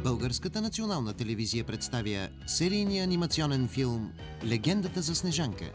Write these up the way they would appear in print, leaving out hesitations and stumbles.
Българската национална телевизия представя серийния анимационен филм «Легендата за Снежанка».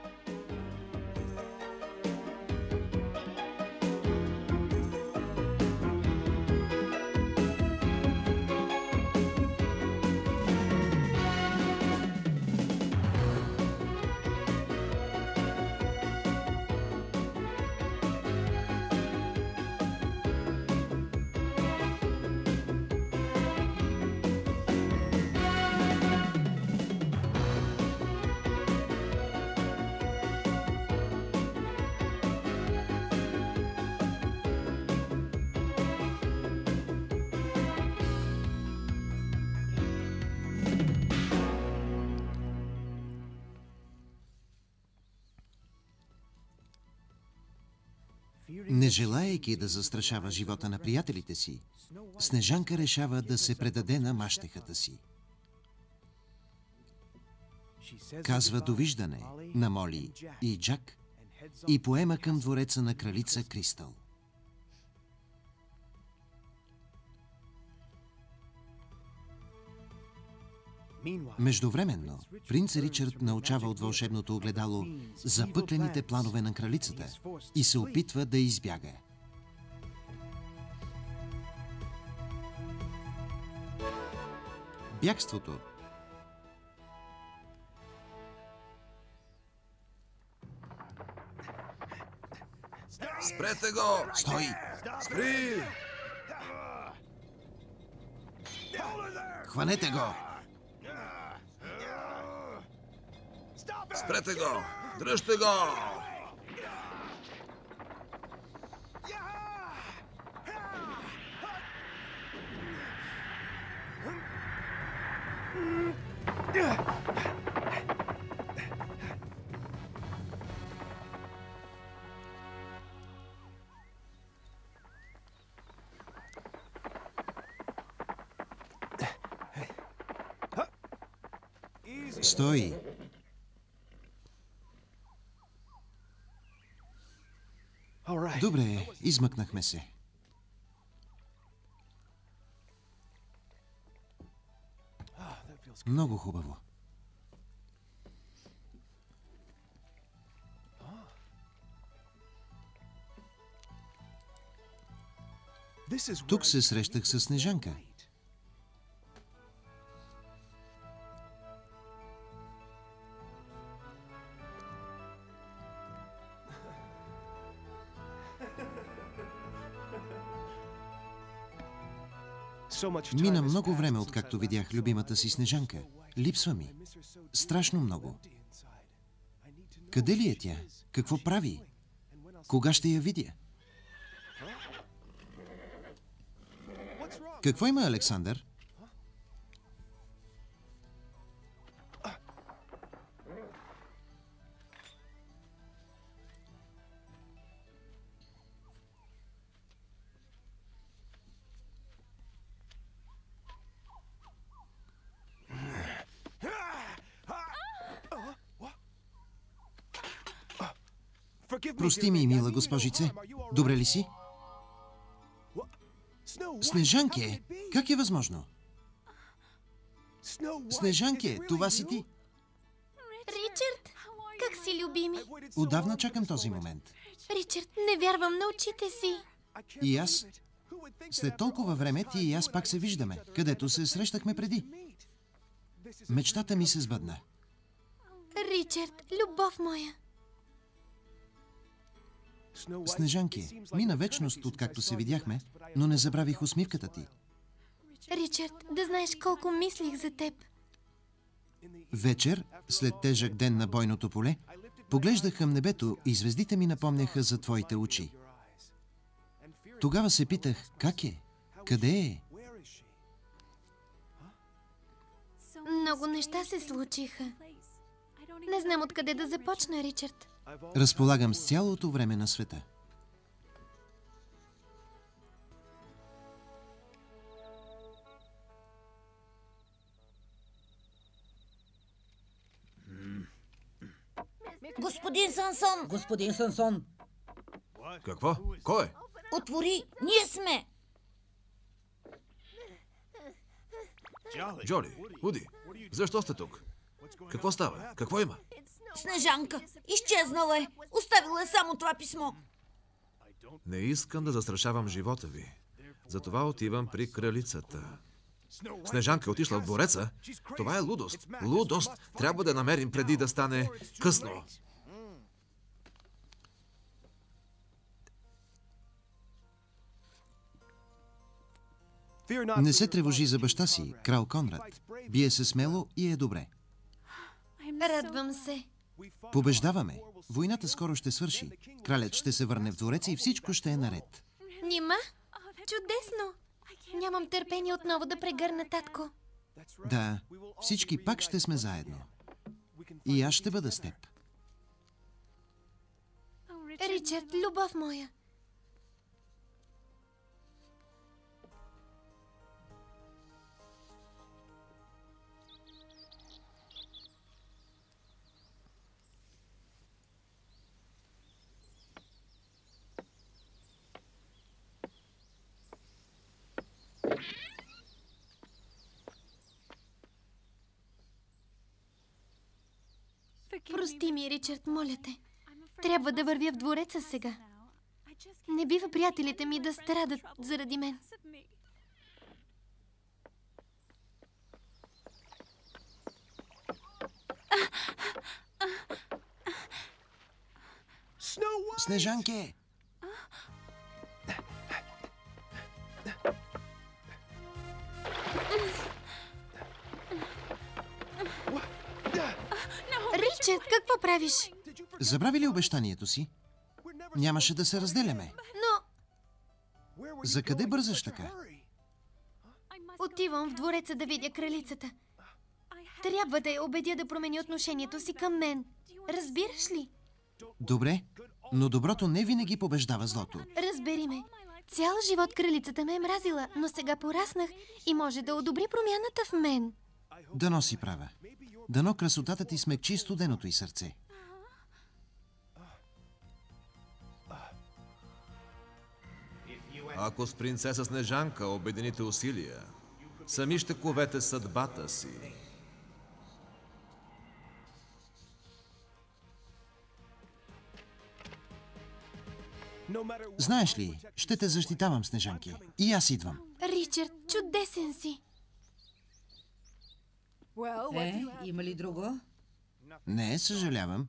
Не желаейки да застрашава живота на приятелите си, Снежанка решава да се предаде на мащехата си. Казва довиждане на Моли и Джак и поема към двореца на кралица Кристал. Междувременно, принц Ричард научава от вълшебното огледало запъклените планове на кралицата и се опитва да избяга. Бягството. Спрете го! Стой! Спри! Хванете го! Спрете го! Дръжте го! Стой! Добре, измъкнахме се. Много хубаво. Тук се срещах с Снежанка. Мина много време, откакто видях любимата си Снежанка. Липсва ми. Страшно много. Къде ли е тя? Какво прави? Кога ще я видя? Какво има, Александър? Прости ми, мила госпожице. Добре ли си? Снежанке, как е възможно? Снежанке, това си ти. Ричард, как си, любими? Отдавна чакам този момент. Ричард, не вярвам на очите си. И аз. След толкова време ти и аз пак се виждаме, където се срещахме преди. Мечтата ми се сбъдна. Ричард, любов моя. Снежанке, мина вечност, откакто се видяхме, но не забравих усмивката ти. Ричард, да знаеш колко мислих за теб. Вечер, след тежък ден на бойното поле, поглеждах към небето и звездите ми напомняха за твоите очи. Тогава се питах, как е? Къде е? Много неща се случиха. Не знам откъде да започна, Ричард. Разполагам с цялото време на света. Господин Сансон! Господин Сансон! Какво? Кой? Отвори! Ние сме! Джоли, Уди, защо сте тук? Какво става? Какво има? Снежанка, изчезнала е. Оставила е само това писмо. Не искам да застрашавам живота ви. Затова отивам при кралицата. Снежанка е отишла в двореца? Това е лудост. Лудост! Трябва да намерим преди да стане късно. Не се тревожи за баща си, крал Конрад. Бие се смело и е добре. Радвам се. Побеждаваме. Войната скоро ще свърши. Кралят ще се върне в двореца и всичко ще е наред. Нима? Чудесно! Нямам търпение отново да прегърна татко. Да, всички пак ще сме заедно. И аз ще бъда с теб. Ричард, любов моя. Прости ми, Ричард, моля те. Трябва да вървя в двореца сега. Не бива приятелите ми да страдат заради мен. Снежанке! Ричард, какво правиш? Забрави ли обещанието си? Нямаше да се разделяме. Но За къде бързаш така? отивам в двореца да видя кралицата. Трябва да я убедя да промени отношението си към мен. Разбираш ли? Добре, но доброто не винаги побеждава злото. Разбери ме. Цял живот кралицата ме е мразила, но сега пораснах и може да одобри промяната в мен. Дано си права. Дано красотата ти смекчи студеното й сърце. Ако с принцеса Снежанка обедините усилия, сами ще ковете съдбата си. Знаеш ли, ще те защитавам, Снежанке. И аз идвам. Ричард, чудесен си. Има ли друго? Не, съжалявам.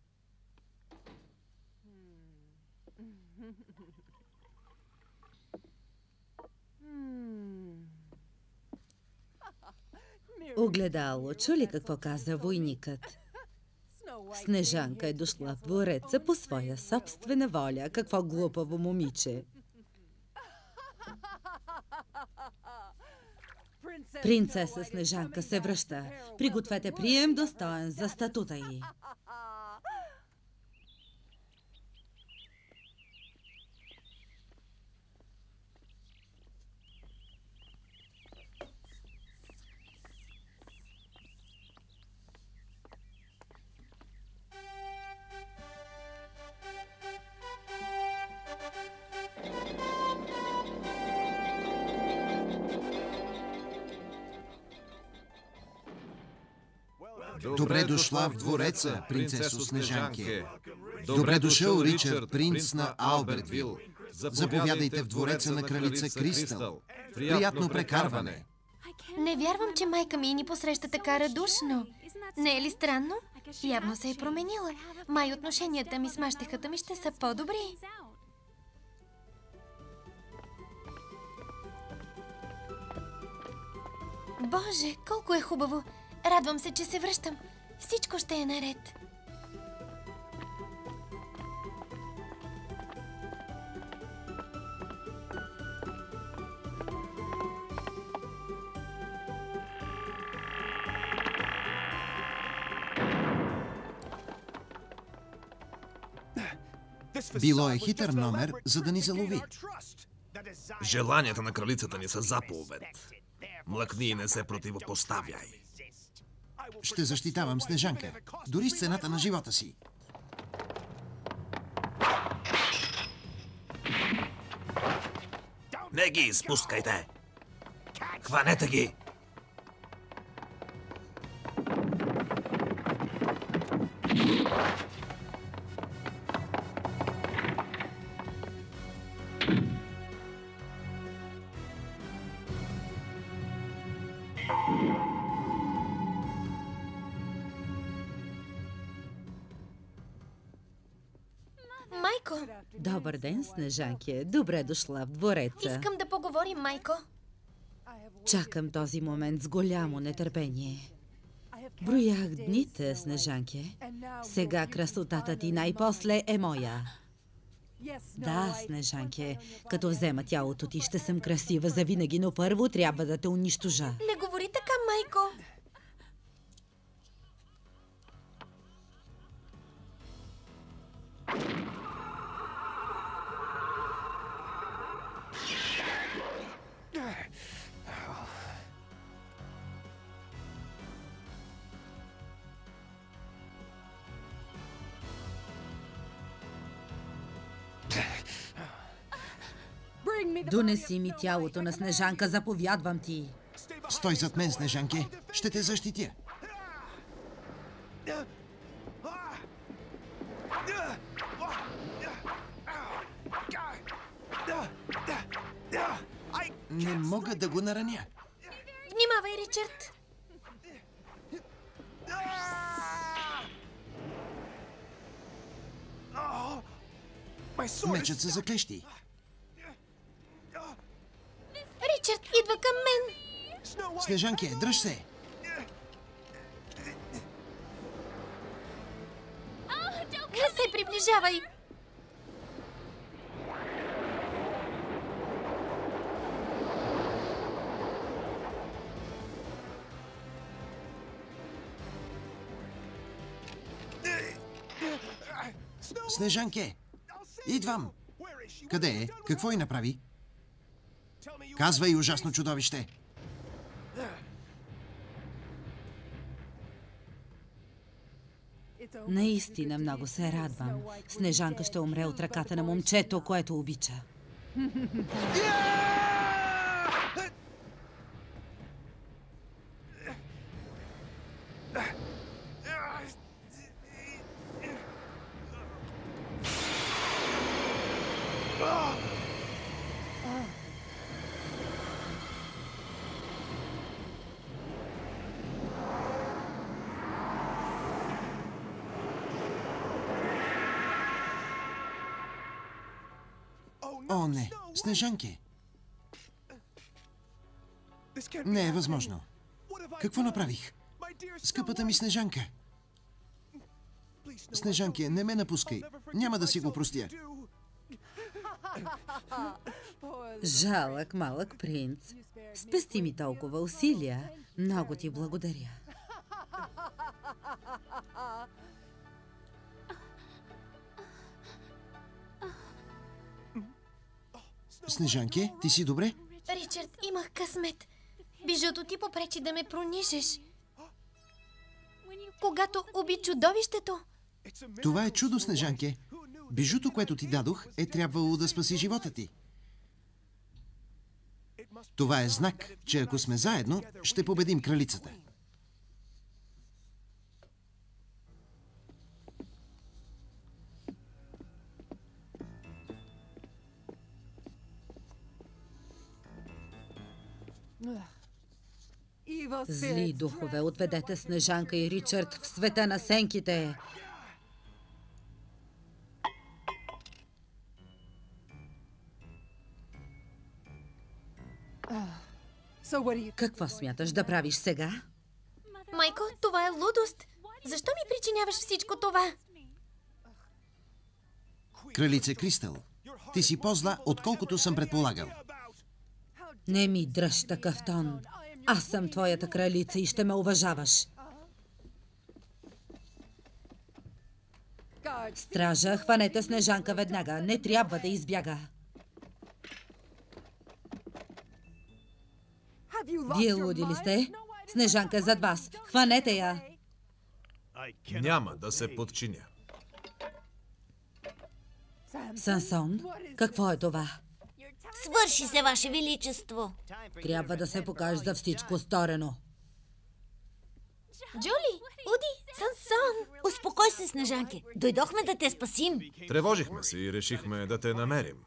Огледало, чу ли какво каза войникът? Снежанка е дошла в двореца по своя собствена воля. Какво глупаво момиче. Принцеса Снежанка се връща. Пригответе прием достоен за статута й. Добре дошла в двореца, принцесо Снежанке. Добре дошъл, Ричард, принц на Албертвил. Заповядайте в двореца на кралица Кристал. Приятно прекарване. Не вярвам, че майка ми ни посреща така радушно. Не е ли странно? Явно се е променила. Май отношенията ми с мащехата ми ще са по-добри. Боже, колко е хубаво! Радвам се, че се връщам. Всичко ще е наред. Било е хитър номер, за да ни залови. Желанията на кралицата ни са заповед. Млъкни и не се противопоставяй. Ще защитавам Снежанка, дори с цената на живота си. Не ги изпускайте! Хванете ги! майко. Добър ден, Снежанке. Добре дошла в двореца. Искам да поговорим, майко. Чакам този момент с голямо нетърпение. Броях дните, Снежанке. Сега красотата ти най-после е моя. Да, Снежанке, като взема тялото ти, ще съм красива завинаги, но първо трябва да те унищожа. Не говори така, майко. Донеси ми тялото на Снежанка, заповядвам ти. Стой зад мен, Снежанке. Ще те защитя. Не мога да го нараня. Внимавай, Ричард. Мечът се заклещи. Ричард идва към мен. Снежанке, дръж се. Не се приближавай. Снежанке, идвам. Къде е? Какво й направи? Казвай, ужасно чудовище. Наистина много се радвам. Снежанка ще умре от ръката на момчето, което обича. О, не. Снежанке. Не е възможно. Какво направих? Скъпата ми Снежанка. Снежанке, не ме напускай. Няма да си го простя. Жалък малък принц. Спести ми толкова усилия. Много ти благодаря. Снежанке, ти си добре? Ричард, имах късмет. Бижуто ти попречи да ме пронижеш. Когато уби чудовището. Това е чудо, Снежанке. Бижуто, което ти дадох, е трябвало да спаси живота ти. Това е знак, че ако сме заедно, ще победим кралицата. Зли духове, отведете Снежанка и Ричард в света на сенките. Какво смяташ да правиш сега? Майко, това е лудост. Защо ми причиняваш всичко това? Кралице Кристал, ти си по-зла, отколкото съм предполагал. Не ми дръж такъв тон. Аз съм твоята кралица и ще ме уважаваш. Стража, хванете Снежанка веднага. Не трябва да избяга. Вие луди ли сте? Снежанка е зад вас. Хванете я. Няма да се подчиня. Сансон, какво е това? Свърши се, Ваше Величество. Трябва да се покажеш за всичко сторено. Джули, Уди, Сансон. Успокой се, Снежанке. Дойдохме да те спасим. Тревожихме се и решихме да те намерим.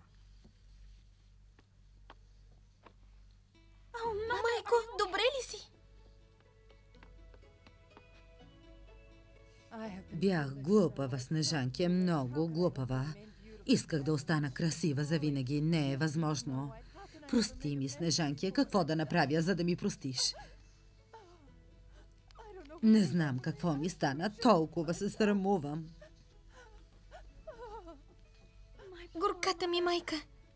Майко, добре ли си? Бях глупава, Снежанке, много глупава. Исках да остана красива завинаги. Не е възможно. Прости ми, Снежанке. Какво да направя, за да ми простиш? Не знам какво ми стана. Толкова се срамувам. Горката ми майка.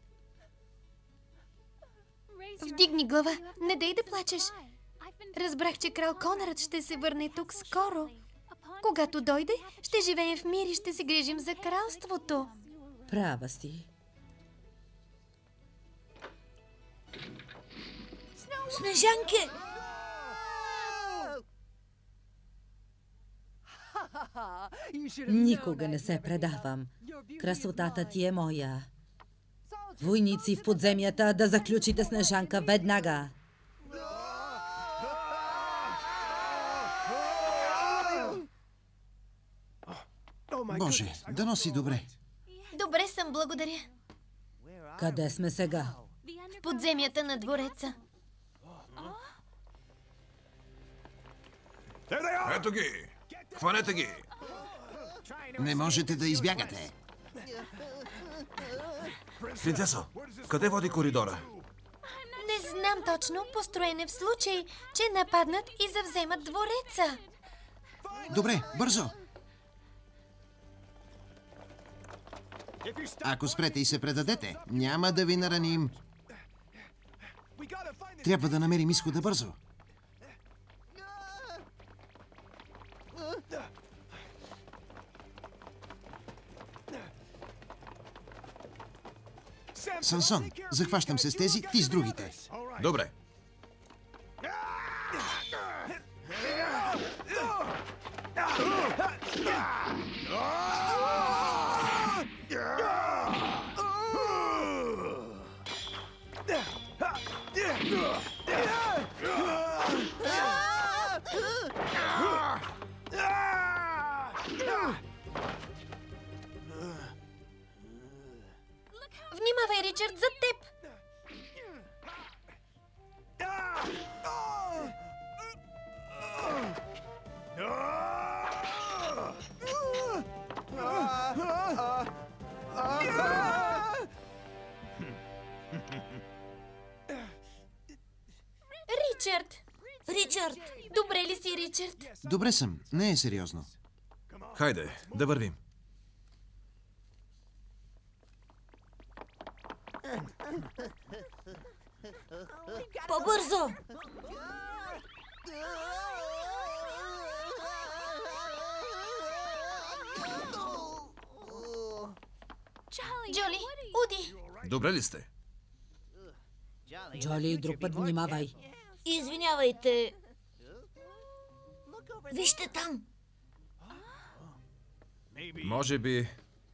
Вдигни глава. Не дей да плачеш. Разбрах, че крал Конрад ще се върне тук скоро. Когато дойде, ще живеем в мир и ще се грижим за кралството. Права си. Снежанке! Никога не се предавам. Красотата ти е моя. Войници в подземията, да заключите Снежанка веднага. Боже, да носи добре. Добре съм, благодаря. Къде сме сега? В подземията на двореца. Ето ги! Хванете ги! Не можете да избягате. Принцесо, къде води коридора? Не знам точно, построен е в случай, че нападнат и завземат двореца. Добре, бързо! Ако спрете и се предадете, няма да ви нараним. Трябва да намерим изхода бързо. Сансон, захващам се с тези, ти с другите. Добре. Внимавай, Ричард, зад теб! Ричард! Ричард! Добре ли си, Ричард? Добре съм, не е сериозно. Хайде, да вървим. По-бързо! Джоли, Уди! Добре ли сте? Джоли, друг път внимавай. Извинявайте. Вижте там. Може би...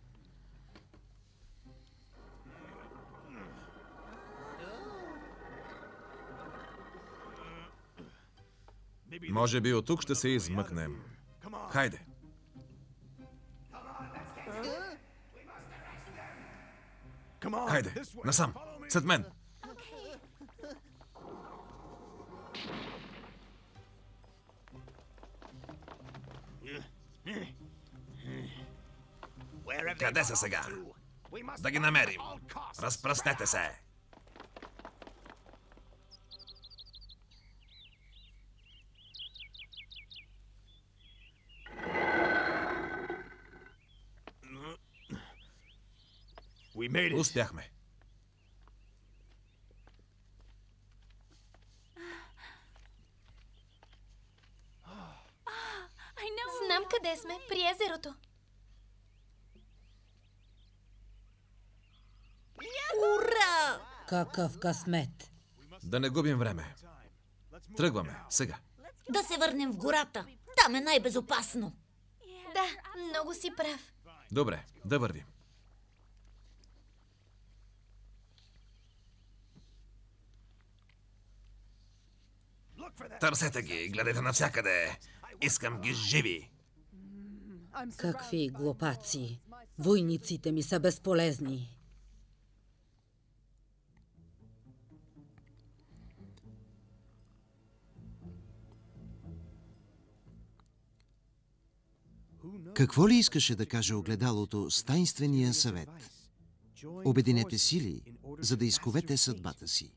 Може би от тук ще се измъкнем. Хайде. Хайде, насам, след мен. Къде са сега? Да ги намерим. Разпръснете се. Успяхме. Знам къде сме, при езерото. Ура! Какъв късмет! Да не губим време. Тръгваме, сега. Да се върнем в гората. Там е най-безопасно. Да, много си прав. Добре, да вървим. Търсете ги, гледайте навсякъде. Искам ги живи. Какви глупаци! Войниците ми са безполезни. Какво ли искаше да каже огледалото с тайнствения съвет? Обединете сили, за да изковете съдбата си.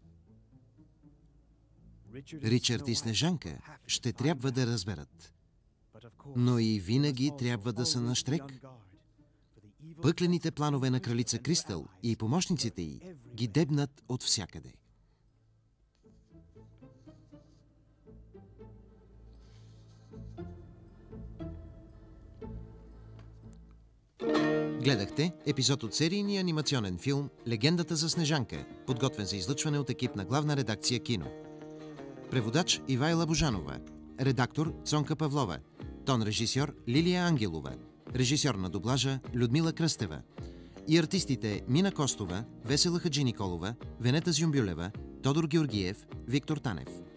Ричард и Снежанка ще трябва да разберат. Но и винаги трябва да са нащрек. Пъклените планове на кралица Кристъл и помощниците й ги дебнат от всякъде. Гледахте епизод от серийния анимационен филм «Легендата за Снежанка», подготвен за излъчване от екип на Главна редакция Кино. Преводач Ивайла Божанова, редактор Цонка Павлова, тон режисьор Лилия Ангелова, режисьор на дублажа Людмила Кръстева и артистите Мина Костова, Весела Хаджи Николова, Венета Зюмбюлева, Тодор Георгиев, Виктор Танев.